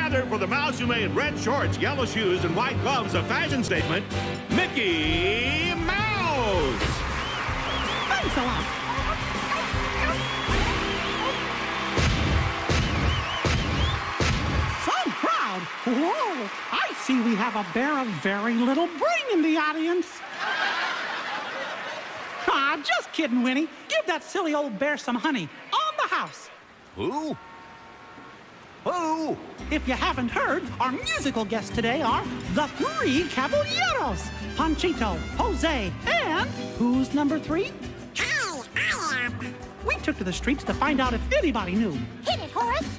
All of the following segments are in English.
gather for the mouse who made red shorts, yellow shoes, and white gloves a fashion statement, Mickey Mouse! Thanks a lot. So proud. Whoa, I see we have a bear of very little brain in the audience. Ah, just kidding, Winnie. Give that silly old bear some honey. On the house. Who? Who? If you haven't heard, our musical guests today are the Three Caballeros. Panchito, Jose, and who's number 3? I am. We took to the streets to find out if anybody knew. Hit it, Horace.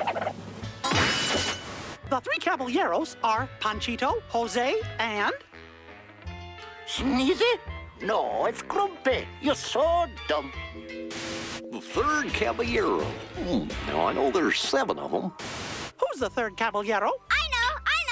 The Three Caballeros are Panchito, Jose, and... Sneezy? No, it's Grumpy. You're so dumb. The third Caballero. Now, I know there's 7 of them. Who's the third Caballero? I know.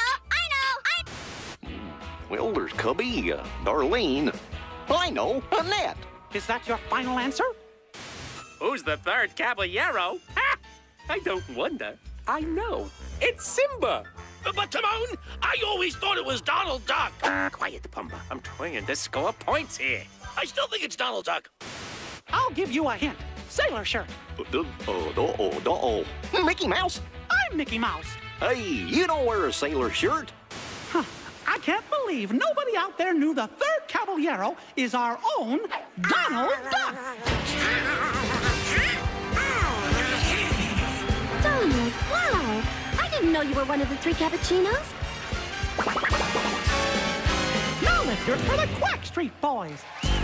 Well, there's Cubby, Darlene. I know, Annette. Is that your final answer? Who's the third Caballero? Ha! I don't wonder. I know. It's Simba. But, Timon, I always thought it was Donald Duck. Quiet, Pumba. I'm trying to score points here. I still think it's Donald Duck. I'll give you a hint. Sailor shirt. Mickey Mouse? I'm Mickey Mouse. Hey, you don't wear a sailor shirt. Huh. I can't believe nobody out there knew the third Caballero is our own Donald Duck. Donald, wow. I didn't know you were one of the 3 cappuccinos. Now let's hear it for the Quack Street Boys.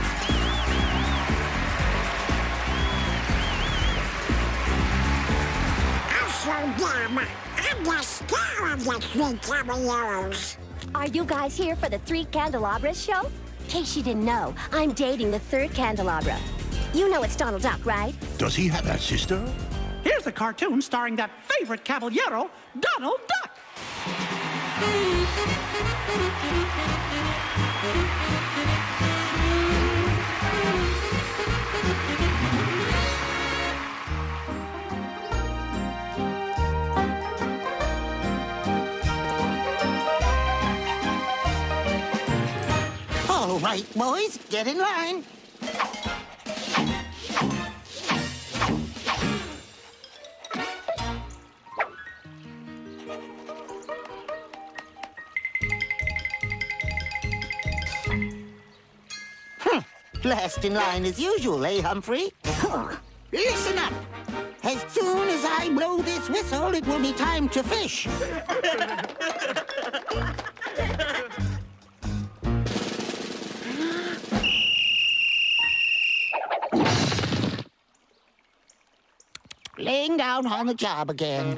I'm so dumb. I'm the star of the 3 Caballeros. Are you guys here for the 3 Candelabras show? In case you didn't know, I'm dating the 3rd candelabra. You know it's Donald Duck, right? Does he have a sister? Here's a cartoon starring that favorite Caballero, Donald Duck. All right, boys, get in line. Last in line as usual, eh, Humphrey? Listen up. As soon as I blow this whistle, it will be time to fish. Laying down on the job again.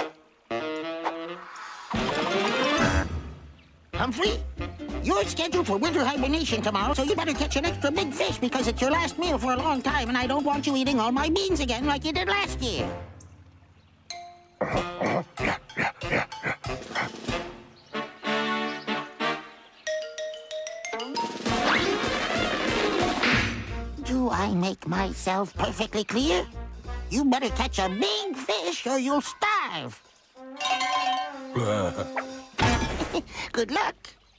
Humphrey, you're scheduled for winter hibernation tomorrow, so you better catch an extra big fish because it's your last meal for a long time, and I don't want you eating all my beans again like you did last year. Do I make myself perfectly clear? You better catch a big fish or you'll starve. Good luck.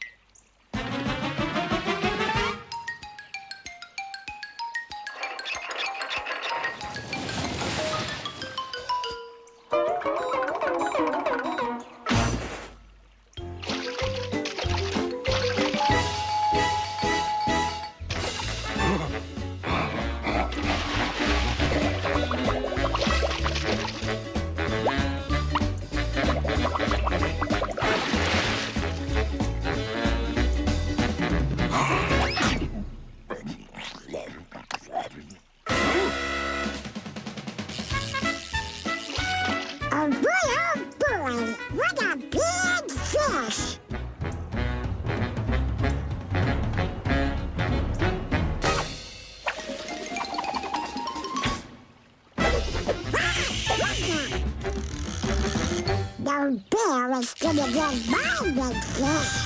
The bear is gonna get my big fish.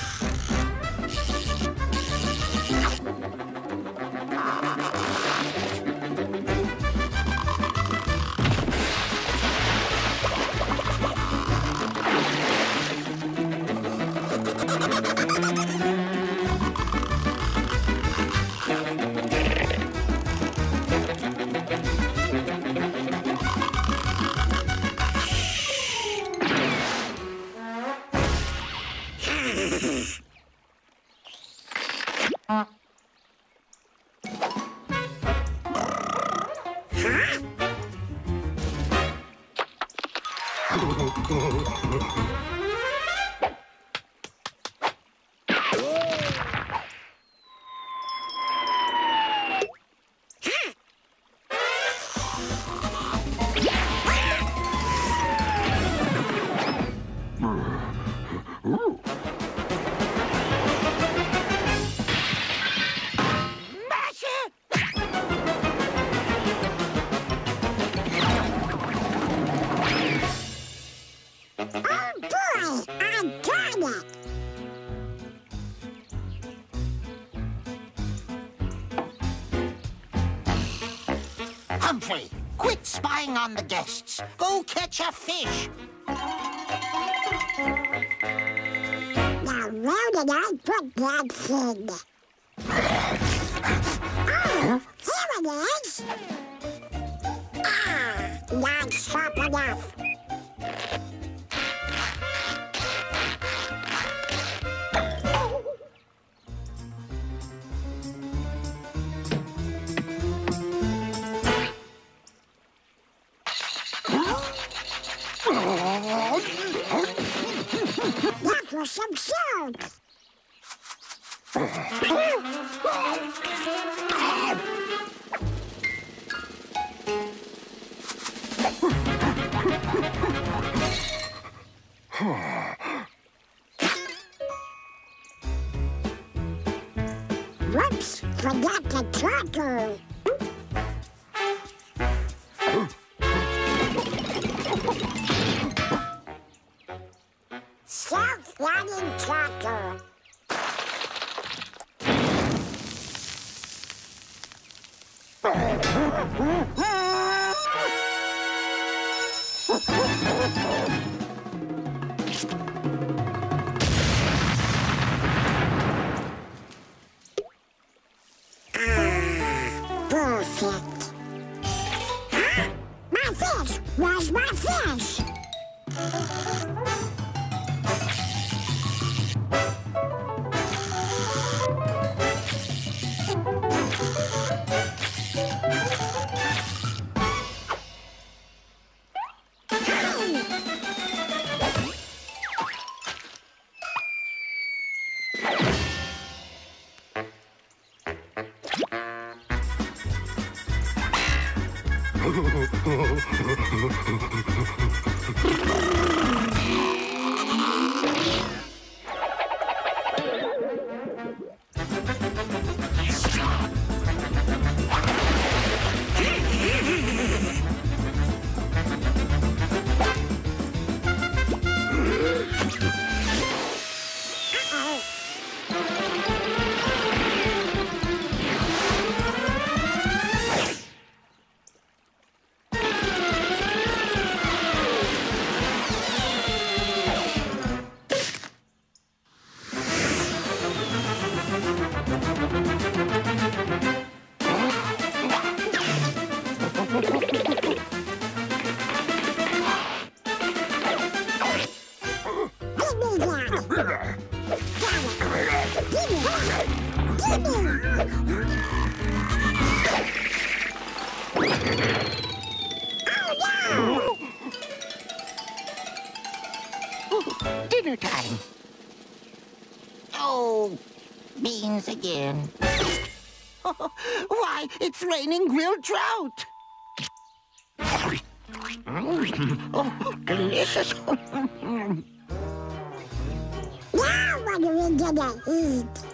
Humphrey, quit spying on the guests. Go catch a fish. Now, where did I put that thing? Oh, here it is. Ah, not sharp enough. That was some soap. Whoops, forgot the tracker. Self-running tractor. Perfect. Huh? My fish! Where's my fish? Dinner time. Oh, beans again. Why, it's raining grilled trout. Oh, delicious. Now what are we gonna eat?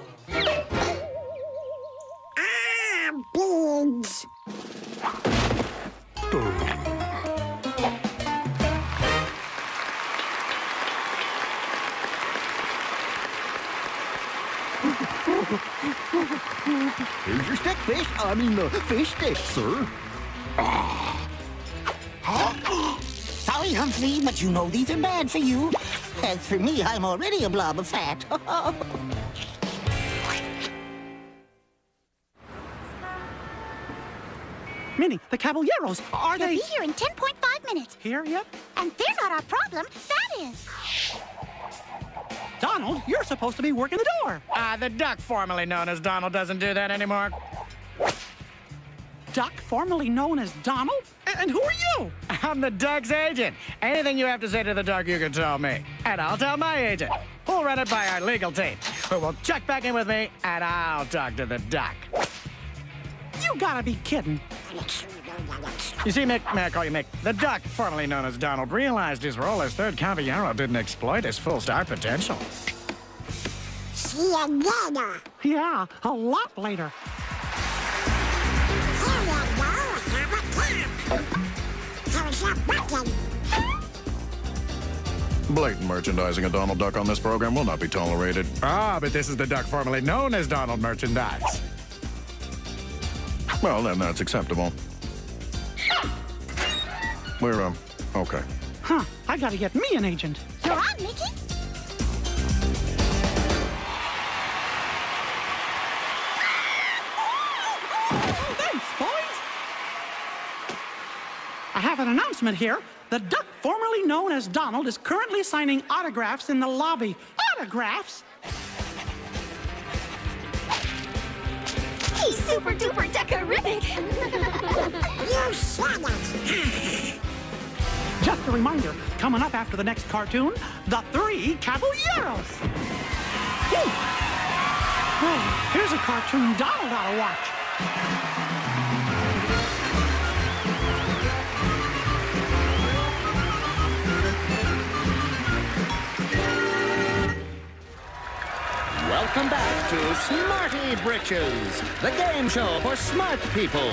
Ah, beans. Here's your stick, fish. Fish stick, sir. Sorry, Humphrey, but you know these are bad for you. As for me, I'm already a blob of fat. Minnie, the Caballeros, are They'll they... be here in 10.5 minutes. Here yet? And they're not our problem. That is. Donald, you're supposed to be working the door. The duck formerly known as Donald doesn't do that anymore. Duck, formerly known as Donald? And who are you? I'm the duck's agent. Anything you have to say to the duck, you can tell me. And I'll tell my agent. We'll run it by our legal team, who will check back in with me, and I'll talk to the duck. You gotta be kidding. You see, Mick, may I call you Mick? The duck, formerly known as Donald, realized his role as third Caballero didn't exploit his full star potential. See you later. Yeah, a lot later. Here you go. Have a tap. How's your button? Blatant merchandising of Donald Duck on this program will not be tolerated. Ah, but this is the duck formerly known as Donald merchandise. Well, then that's acceptable. We're, okay. Huh, I gotta get me an agent. You're on, Mickey. Thanks, boys. I have an announcement here. The duck formerly known as Donald is currently signing autographs in the lobby. Autographs? He's super duper duckerific. You said it. Just a reminder, coming up after the next cartoon, the Three Caballeros. Ooh. Oh, here's a cartoon Donald ought to watch. Welcome back to Smarty Britches, the game show for smart people.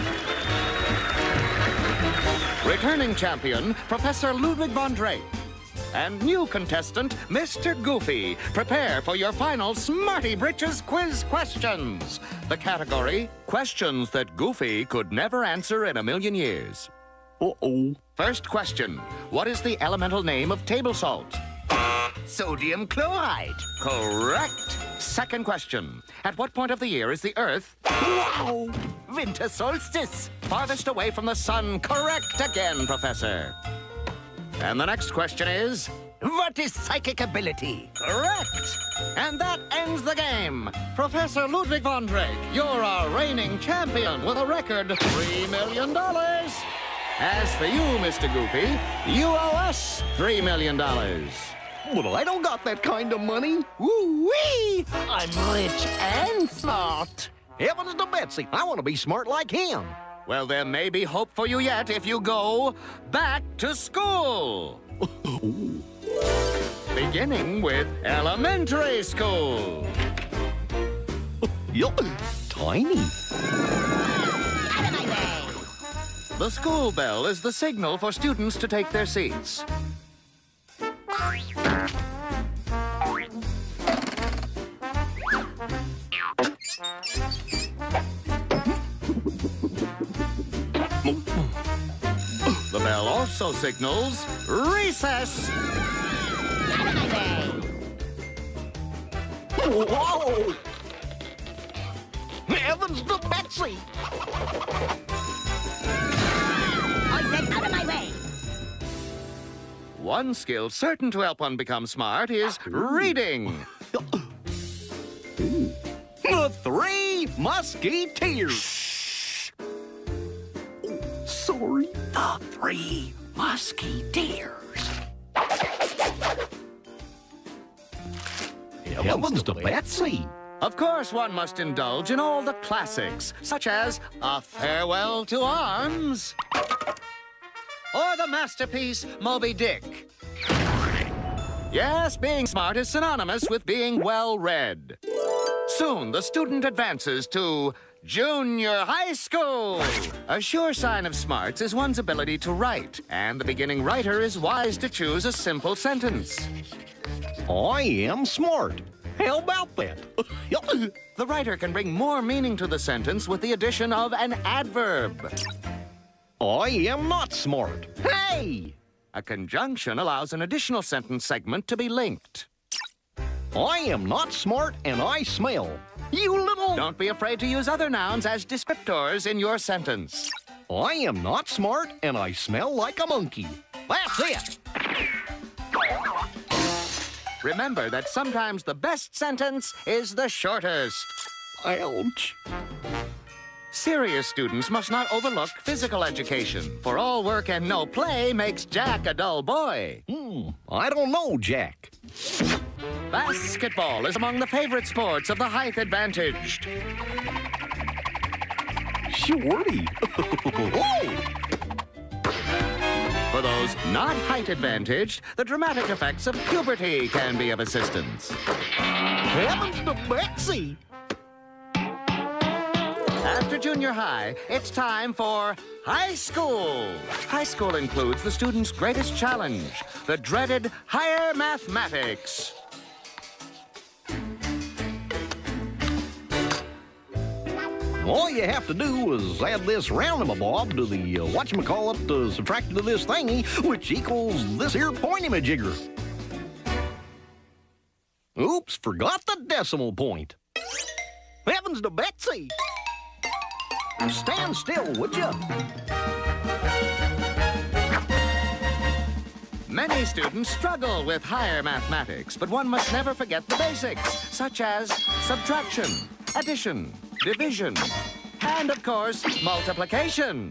Returning champion, Professor Ludwig von Drake. And new contestant, Mr. Goofy. Prepare for your final Smarty Britches quiz questions. The category, questions that Goofy could never answer in a million years. Uh-oh. First question, what is the elemental name of table salt? Sodium chloride. Correct. Second question. At what point of the year is the Earth? Wow! Winter solstice. Farthest away from the sun. Correct again, Professor. And the next question is, what is psychic ability? Correct. And that ends the game. Professor Ludwig von Drake, you're our reigning champion with a record $3 million. As for you, Mr. Goofy, you owe us $3 million. Well, I don't got that kind of money. Woo-wee! I'm rich and smart. Heavens to Betsy, I want to be smart like him. Well, there may be hope for you yet if you go back to school. Beginning with elementary school. Yup, tiny. Out of my way. The school bell is the signal for students to take their seats. The bell also signals recess. Out of my way. Whoa! Heavens to Betsy! I said out of my way. One skill certain to help one become smart is reading. The Three Musketeers. Shh. Oh, sorry. The Three Musketeers. Heavens to Betsy. Of course, one must indulge in all the classics, such as A Farewell to Arms or the masterpiece Moby Dick. Yes, being smart is synonymous with being well-read. Soon, the student advances to junior high school. A sure sign of smarts is one's ability to write, and the beginning writer is wise to choose a simple sentence. I am smart. How about that? The writer can bring more meaning to the sentence with the addition of an adverb. I am not smart. Hey! A conjunction allows an additional sentence segment to be linked. I am not smart and I smell. You little... Don't be afraid to use other nouns as descriptors in your sentence. I am not smart and I smell like a monkey. That's it. Remember that sometimes the best sentence is the shortest. Ouch. serious students must not overlook physical education, for all work and no play makes Jack a dull boy. I don't know, Jack. Basketball is among the favorite sports of the height-advantaged. Shorty. For those not height-advantaged, the dramatic effects of puberty can be of assistance. Heavens to Betsy! After junior high, it's time for high school. High school includes the student's greatest challenge, the dreaded higher mathematics. All you have to do is add this roundabout to the whatchamacallit subtracted to this thingy, which equals this here pointymajigger. Oops, forgot the decimal point. Heavens to Betsy! Stand still, would you? Many students struggle with higher mathematics, but one must never forget the basics, such as subtraction, addition, division, and, of course, multiplication.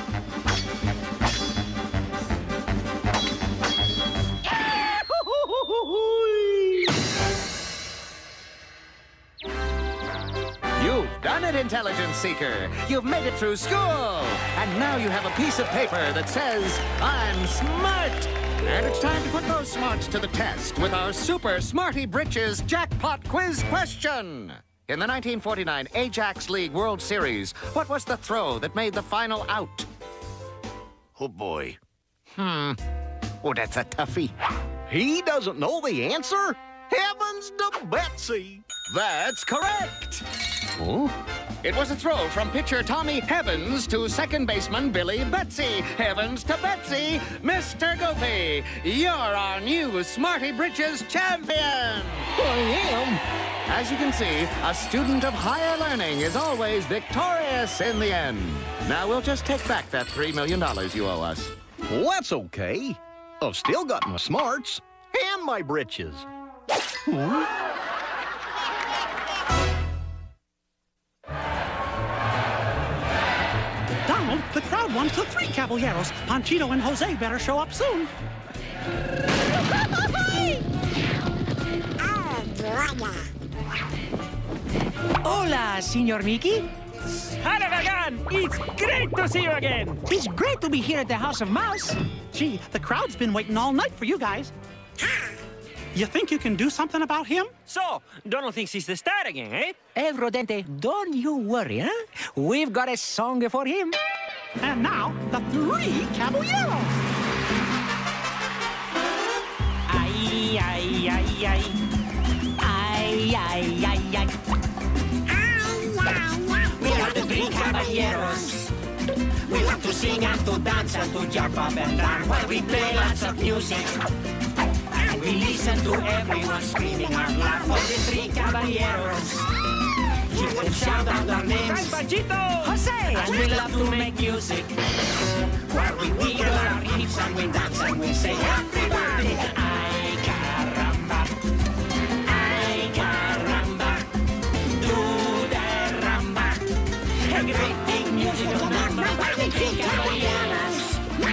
You've done it, Intelligence Seeker. You've made it through school. And now you have a piece of paper that says, I'm smart. And it's time to put those smarts to the test with our Super Smarty Britches Jackpot Quiz question. In the 1949 Ajax League World Series, what was the throw that made the final out? Oh, boy. Oh, that's a toughie. He doesn't know the answer? Heavens to Betsy! That's correct. Oh? It was a throw from pitcher Tommy Heavens to second baseman Billy Betsy. Heavens to Betsy, Mr. Goofy. You're our new Smarty Britches champion. I am. As you can see, a student of higher learning is always victorious in the end. Now we'll just take back that $3 million you owe us. Well, that's okay. I've still got my smarts and my britches. Donald, the crowd wants the Three Caballeros. Panchito and Jose better show up soon. Hola, Senor Mickey. Hanagan, it's great to see you again. It's great to be here at the House of Mouse. Gee, the crowd's been waiting all night for you guys. You think you can do something about him? So, Donald thinks he's the star again, eh? Rodente, don't you worry, huh? We've got a song for him. And now, the Three Caballeros. Ay, ay, ay, ay. Ay, ay, ay, ay. We are the Three Caballeros. We love to sing and to dance and to jump up and down while we play lots of music. And we listen to everyone screaming out loud for the Three Caballeros. You can shout out our names, Panchito! Jose! And we love to make music. While we wiggle our hips and we dance and we say, everybody! Ay, caramba! Ay, caramba! Do the ramba! A great big musical number by the Three Caballeros.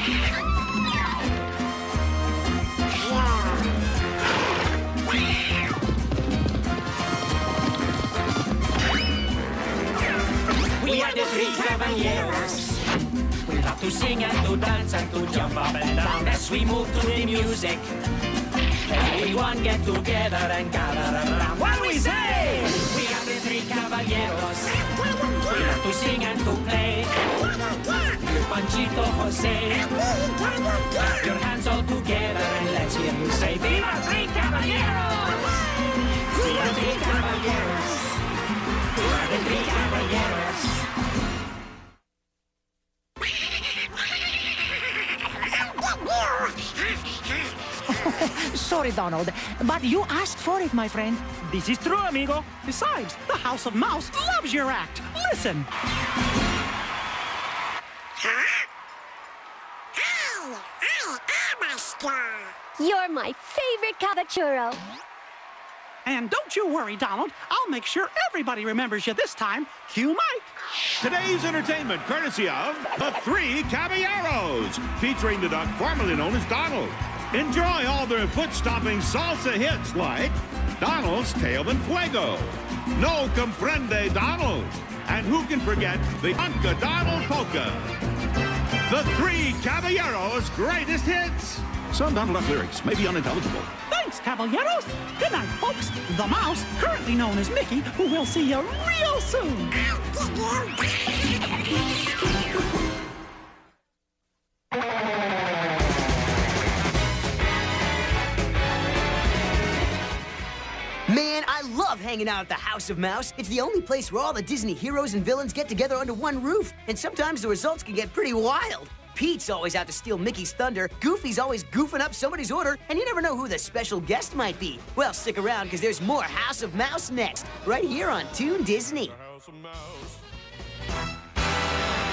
We are the Three Caballeros. We love to sing and to dance and to jump up and down as we move to the music. Everyone get together and gather around while we say, we are the Three Caballeros. We love to sing and to play. You Panchito, Jose. Clap your hands all together and let's hear you say, Viva Three Caballeros! We are the Three Caballeros. We are the Three Caballeros. Sorry, Donald, but you asked for it, my friend. This is true, amigo. Besides, the House of Mouse loves your act. Listen. You're my favorite caballero. And don't you worry, Donald. I'll make sure everybody remembers you this time. Cue Mike. Today's entertainment courtesy of the Three Caballeros, featuring the duck formerly known as Donald. Enjoy all their foot-stomping salsa hits like Donald's Tale and Fuego, No Comprende Donald, and who can forget the Unca Donald Polka. The Three Caballeros' greatest hits. Some Donald Duck lyrics may be unintelligible. Thanks, Caballeros. Good night, folks. The mouse, currently known as Mickey, who will see you real soon. Man, I love hanging out at the House of Mouse. It's the only place where all the Disney heroes and villains get together under one roof, and sometimes the results can get pretty wild. Pete's always out to steal Mickey's thunder, Goofy's always goofing up somebody's order, and you never know who the special guest might be. Well, stick around, because there's more House of Mouse next, right here on Toon Disney. House of Mouse.